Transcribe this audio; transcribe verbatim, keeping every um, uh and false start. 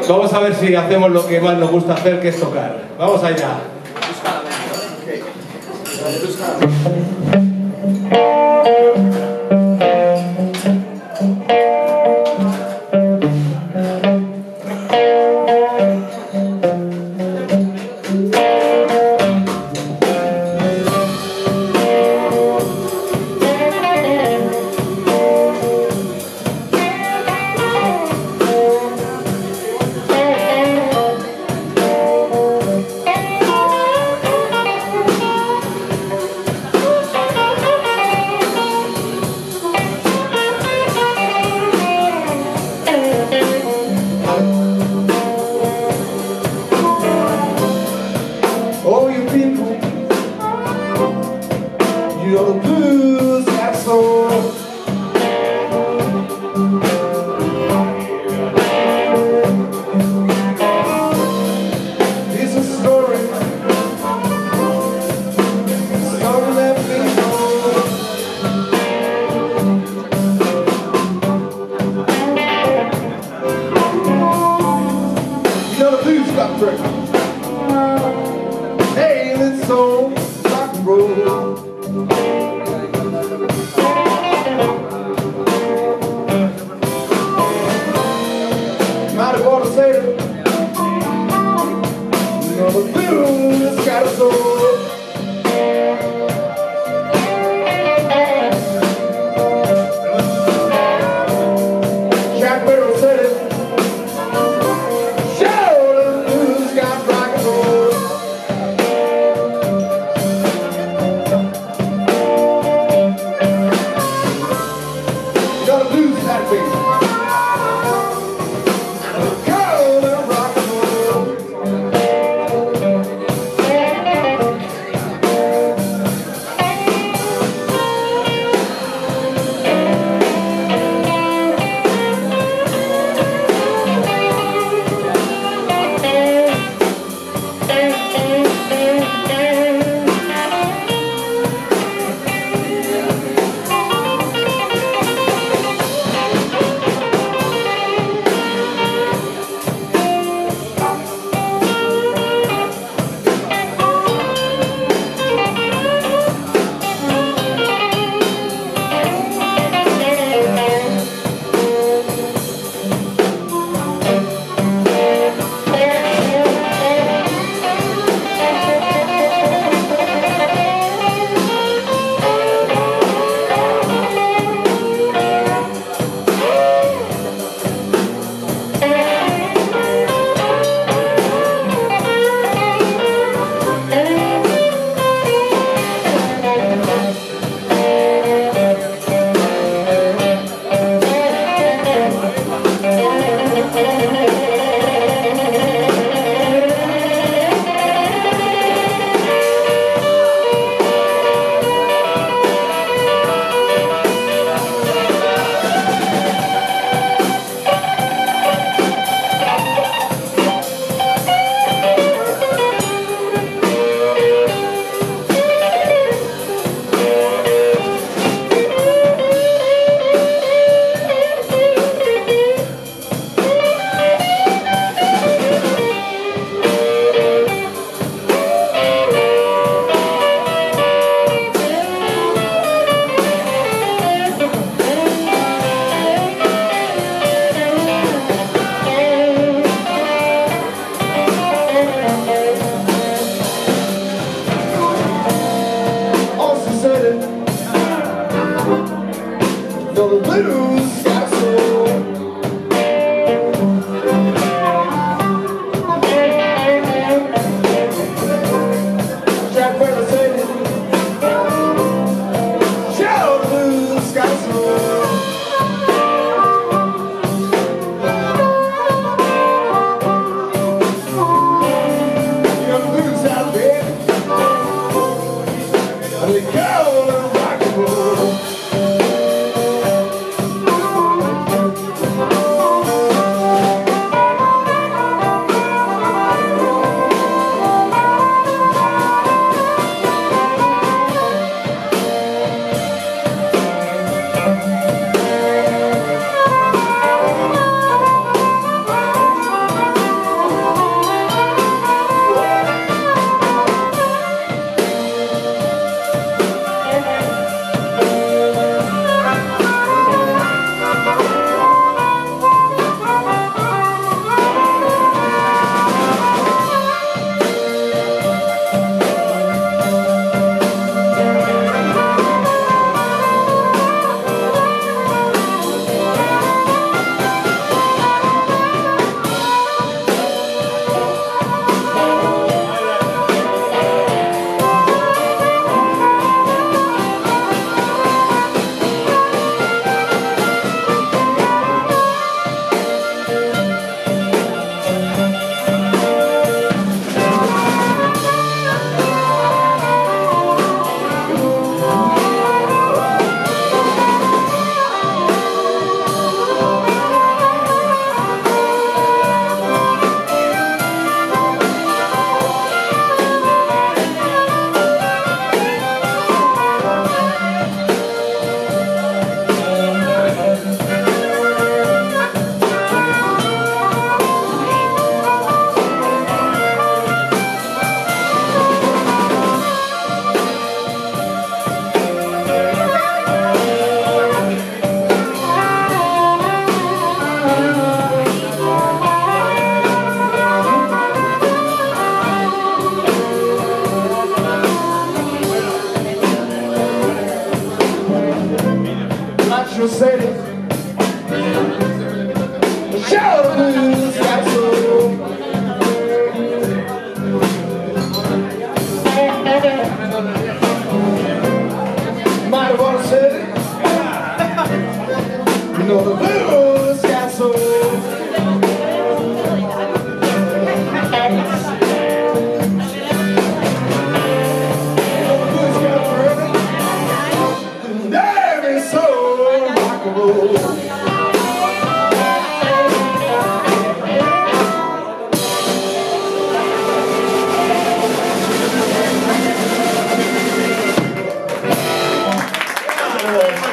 Vamos a ver si hacemos lo que más nos gusta hacer, que es tocar. Vamos allá. Oh, you people, you know the blues got soul. This is a story, story that we know. You know the blues got tricked. Hey, let's go rock and roll. Might have ought to say it. You know the blues got a soul. Jack Barrow said it. Show the blues got rock and roll. Blues that baby. Cold and rock and roll. Saludos.